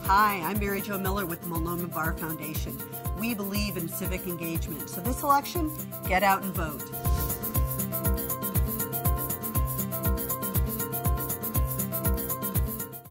Hi, I'm Mary Jo Miller with the Multnomah Bar Foundation. We believe in civic engagement, so this election, get out and vote.